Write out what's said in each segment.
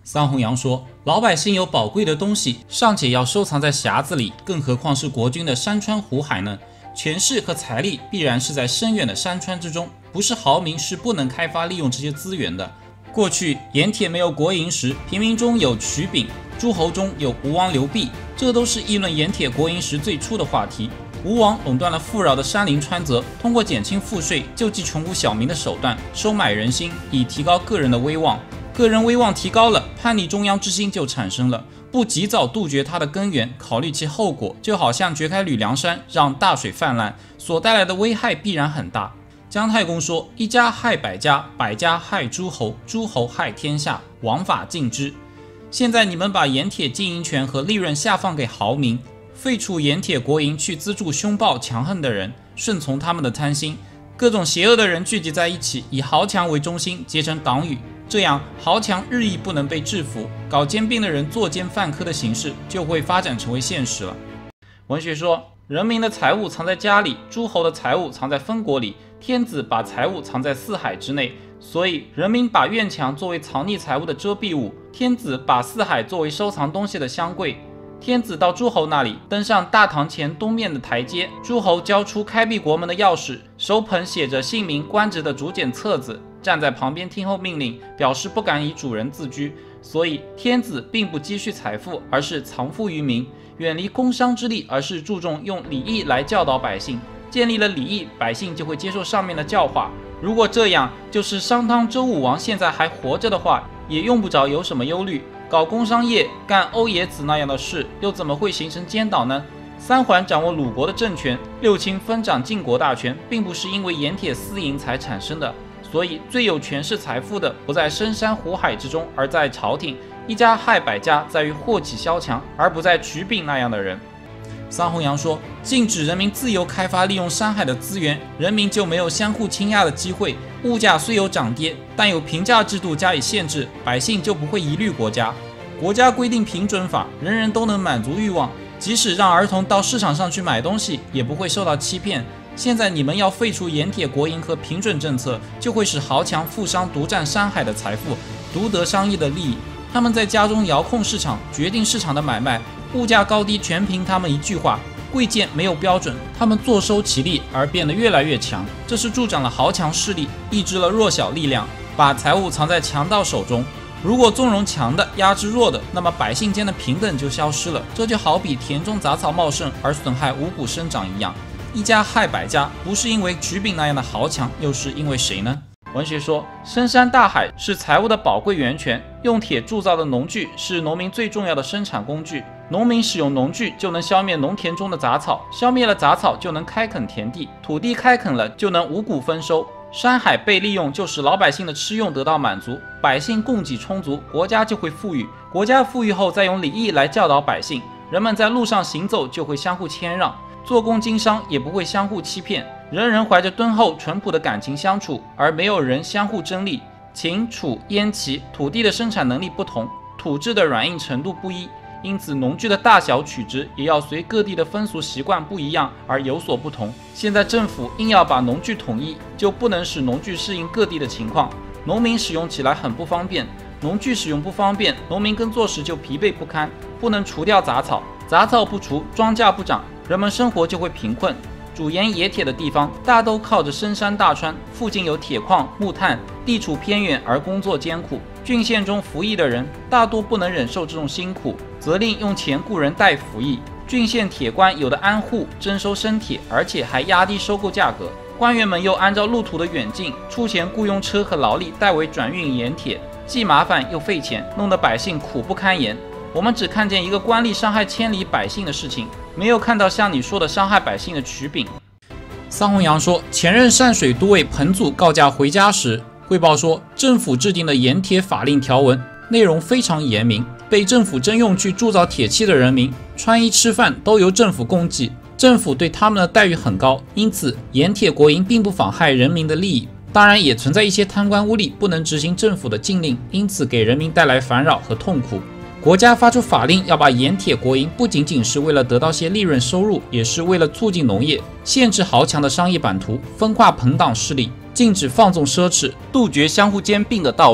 桑弘羊说，老百姓有宝贵的东西，尚且要收藏在匣子里，更何况是国君的山川湖海呢？权势和财力必然是在深远的山川之中，不是豪民是不能开发利用这些资源的。过去盐铁没有国营时，平民中有曲炳，诸侯中有吴王刘濞，这都是议论盐铁国营时最初的话题。吴王垄断了富饶的山林川泽，通过减轻赋税、救济穷苦小民的手段，收买人心，以提高个人的威望。个人威望提高了，叛逆中央之心就产生了。不及早杜绝它的根源，考虑其后果，就好像掘开吕梁山，让大水泛滥，所带来的危害必然很大。姜太公说：“一家害百家，百家害诸侯，诸侯害天下，王法尽之。”现在你们把盐铁经营权和利润下放给豪民，废除盐铁国营，去资助凶暴强横的人，顺从他们的贪心。各种邪恶的人聚集在一起，以豪强为中心，结成党羽。这样，豪强日益不能被制服，搞兼并的人作奸犯科的形式就会发展成为现实了。文学说，人民的财物藏在家里，诸侯的财物藏在封国里，天子把财物藏在四海之内。所以，人民把院墙作为藏匿财物的遮蔽物，天子把四海作为收藏东西的箱柜。天子到诸侯那里，登上大堂前东面的台阶，诸侯交出开闭国门的钥匙，手捧写着姓名官职的竹简册子，站在旁边听候命令，表示不敢以主人自居。所以天子并不积蓄财富，而是藏富于民，远离工商之利，而是注重用礼义来教导百姓。建立了礼义，百姓就会接受上面的教化。如果这样，就是商汤周武王现在还活着的话，也用不着有什么忧虑。搞工商业，干欧冶子那样的事，又怎么会形成奸党呢？三桓掌握鲁国的政权，六卿分掌晋国大权，并不是因为盐铁私营才产生的。所以最有权势财富的，不在深山湖海之中，而在朝廷。一家害百家，在于祸起萧墙，而不在曲炳那样的人。桑弘羊说，禁止人民自由开发利用山海的资源，人民就没有相互倾轧的机会。物价虽有涨跌，但有评价制度加以限制，百姓就不会疑虑国家。国家规定平准法，人人都能满足欲望，即使让儿童到市场上去买东西，也不会受到欺骗。现在你们要废除盐铁国营和平准政策，就会使豪强富商独占山海的财富，独得商业的利益。他们在家中遥控市场，决定市场的买卖，物价高低全凭他们一句话。贵贱没有标准，他们坐收其利而变得越来越强，这是助长了豪强势力，抑制了弱小力量，把财物藏在强盗手中。如果纵容强的，压制弱的，那么百姓间的平等就消失了。这就好比田中杂草茂盛而损害五谷生长一样。一家害百家，不是因为曲炳那样的豪强，又是因为谁呢？文学说，深山大海是财物的宝贵源泉，用铁铸造的农具是农民最重要的生产工具。农民使用农具就能消灭农田中的杂草，消灭了杂草就能开垦田地，土地开垦了就能五谷丰收。山海被利用，就使老百姓的吃用得到满足，百姓供给充足，国家就会富裕。国家富裕后，再用礼义来教导百姓，人们在路上行走就会相互谦让，做工经商也不会相互欺骗，人人怀着敦厚淳朴的感情相处，而没有人相互争利。秦、楚、燕、齐土地的生产能力不同，土质的软硬程度不一，因此农具的大小取值也要随各地的风俗习惯不一样而有所不同。现在政府硬要把农具统一，就不能使农具适应各地的情况，农民使用起来很不方便。农具使用不方便，农民耕作时就疲惫不堪，不能除掉杂草，杂草不除，庄稼不长，人们生活就会贫困。主盐冶铁的地方大都靠着深山大川，附近有铁矿、木炭，地处偏远而工作艰苦。郡县中服役的人大多不能忍受这种辛苦，责令用钱雇人代服役。郡县铁官有的安户征收生铁，而且还压低收购价格。官员们又按照路途的远近出钱雇佣车和劳力代为转运盐铁，既麻烦又费钱，弄得百姓苦不堪言。我们只看见一个官吏伤害千里百姓的事情，没有看到像你说的伤害百姓的曲炳。桑弘羊说，前任善水都尉彭祖告假回家时，汇报说，政府制定的盐铁法令条文内容非常严明，被政府征用去铸造铁器的人民，穿衣吃饭都由政府供给，政府对他们的待遇很高，因此盐铁国营并不妨害人民的利益。当然也存在一些贪官污吏不能执行政府的禁令，因此给人民带来烦扰和痛苦。国家发出法令要把盐铁国营，不仅仅是为了得到些利润收入，也是为了促进农业，限制豪强的商业版图，分化朋党势力，禁止放纵奢侈，杜绝相互兼并的道路。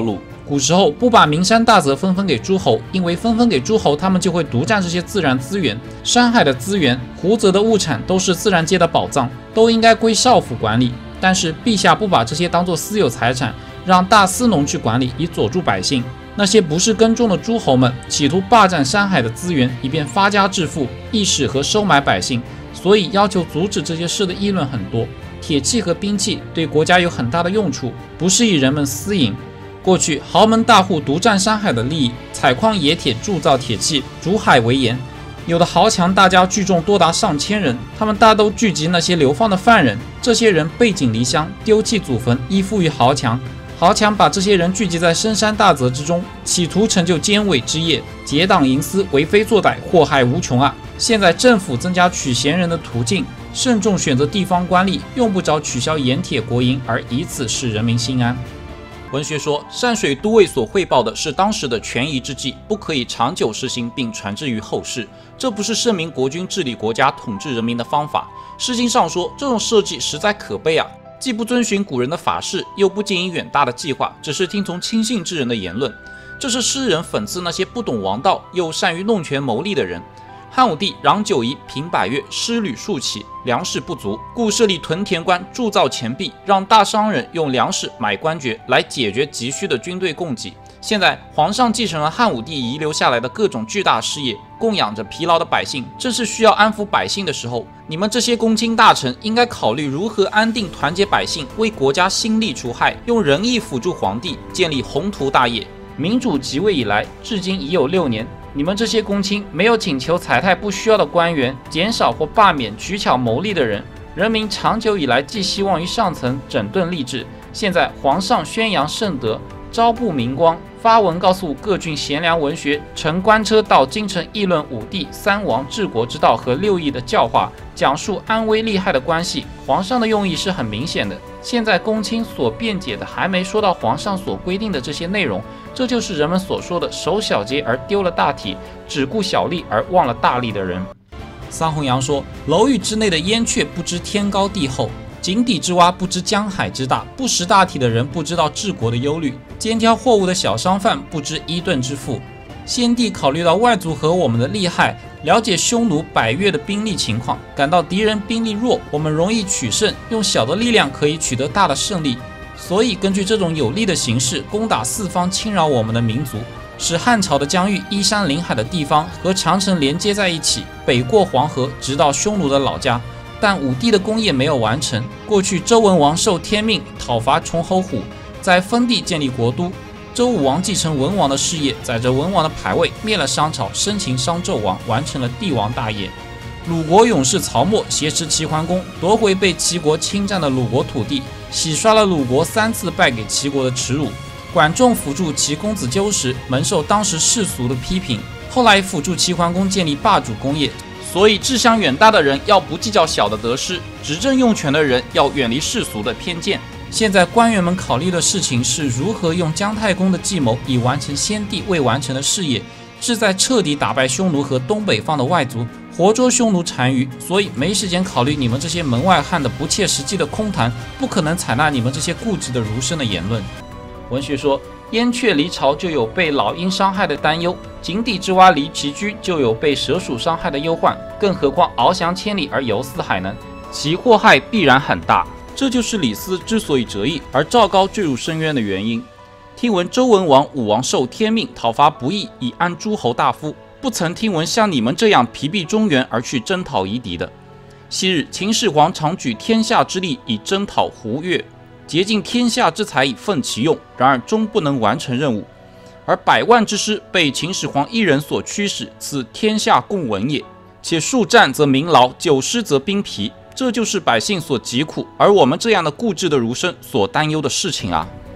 古时候不把名山大泽分给诸侯，因为分给诸侯，他们就会独占这些自然资源。山海的资源、湖泽的物产都是自然界的宝藏，都应该归少府管理。但是陛下不把这些当作私有财产，让大司农去管理，以佐助百姓。那些不是耕种的诸侯们，企图霸占山海的资源，以便发家致富、易使和收买百姓。所以要求阻止这些事的议论很多。铁器和兵器对国家有很大的用处，不适宜人们私营。过去豪门大户独占山海的利益，采矿冶铁，铸造铁器，煮海为盐。有的豪强大家聚众多达上千人，他们大都聚集那些流放的犯人。这些人背井离乡，丢弃祖坟，依附于豪强。豪强把这些人聚集在深山大泽之中，企图成就奸伪之业，结党营私，为非作歹，祸害无穷啊！现在政府增加取贤人的途径，慎重选择地方官吏，用不着取消盐铁国营，而以此使人民心安。文学说，善水都尉所汇报的是当时的权宜之计，不可以长久施行并传之于后世。这不是圣明国君治理国家、统治人民的方法。诗经上说，这种设计实在可悲啊！既不遵循古人的法式，又不经营远大的计划，只是听从轻信之人的言论。这是诗人讽刺那些不懂王道又善于弄权谋利的人。汉武帝攘九夷，平百越，失旅数起，粮食不足，故设立屯田官，铸造钱币，让大商人用粮食买官爵，来解决急需的军队供给。现在皇上继承了汉武帝遗留下来的各种巨大事业，供养着疲劳的百姓，正是需要安抚百姓的时候。你们这些公卿大臣应该考虑如何安定团结百姓，为国家兴利除害，用仁义辅助皇帝，建立宏图大业。民主即位以来，至今已有6年。你们这些公卿没有请求财泰不需要的官员，减少或罢免取巧谋利的人。人民长久以来寄希望于上层整顿吏治，现在皇上宣扬圣德，朝布明光，发文告诉各郡贤良文学，乘官车到京城议论武帝、三王治国之道和6艺的教化，讲述安危利害的关系。皇上的用意是很明显的。现在公卿所辩解的还没说到皇上所规定的这些内容，这就是人们所说的守小节而丢了大体，只顾小利而忘了大利的人。桑弘羊说，楼宇之内的燕雀不知天高地厚，井底之蛙不知江海之大，不识大体的人不知道治国的忧虑，肩挑货物的小商贩不知伊顿之富。先帝考虑到外族和我们的利害，了解匈奴百越的兵力情况，感到敌人兵力弱，我们容易取胜，用小的力量可以取得大的胜利，所以根据这种有利的形势，攻打四方侵扰我们的民族，使汉朝的疆域依山临海的地方和长城连接在一起，北过黄河，直到匈奴的老家。但武帝的功业没有完成。过去周文王受天命讨伐崇侯虎，在封地建立国都。周武王继承文王的事业，载着文王的牌位灭了商朝，生擒商纣王，完成了帝王大业。鲁国勇士曹沫挟持齐桓公，夺回被齐国侵占的鲁国土地，洗刷了鲁国3次败给齐国的耻辱。管仲辅助齐公子纠时，蒙受当时世俗的批评，后来辅助齐桓公建立霸主功业。所以志向远大的人要不计较小的得失，执政用权的人要远离世俗的偏见。现在官员们考虑的事情是如何用姜太公的计谋，以完成先帝未完成的事业，志在彻底打败匈奴和东北方的外族，活捉匈奴单于。所以没时间考虑你们这些门外汉的不切实际的空谈，不可能采纳你们这些固执的儒生的言论。文学说，燕雀离巢就有被老鹰伤害的担忧，井底之蛙离其居就有被蛇鼠伤害的忧患，更何况翱翔千里而游四海呢？其祸害必然很大。这就是李斯之所以折翼，而赵高坠入深渊的原因。听闻周文王、武王受天命讨伐不义，以安诸侯大夫，不曾听闻像你们这样疲弊中原而去征讨夷狄的。昔日秦始皇常举天下之力以征讨胡越，竭尽天下之财以奋其用，然而终不能完成任务。而100万之师被秦始皇一人所驱使，此天下共闻也。且数战则民劳，9失则兵疲，这就是百姓所疾苦，而我们这样的固执的儒生所担忧的事情啊。